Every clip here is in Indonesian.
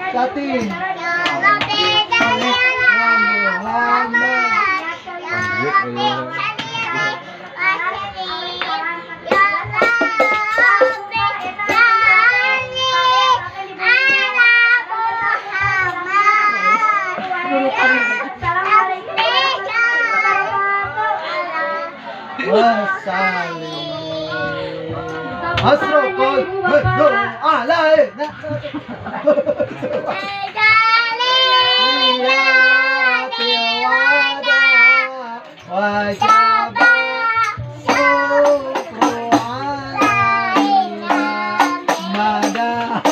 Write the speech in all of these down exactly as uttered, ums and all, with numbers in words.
Latin. Wassalam. Asrokol bedo alai. Wajib syukur alaina madah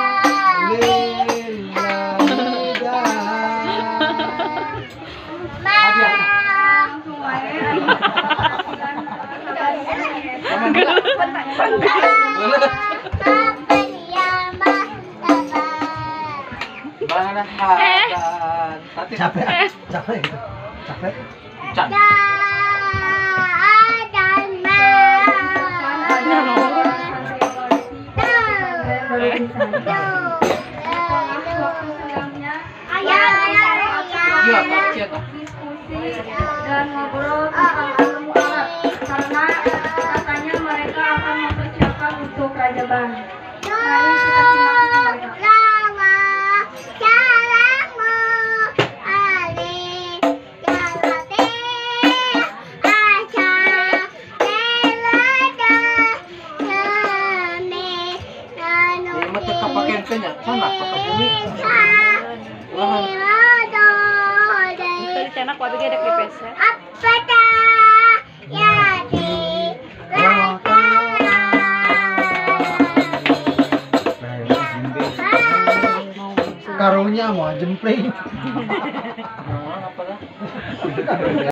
capek, capek gitu, capek. Capek. Dan ngobrol tentang ilmu Arab karena katanya mereka akan mempersiapkan untuk Raja Bang. Mari kita simak mereka. Enak waktu ada kripes ya. Karunya mau jempling.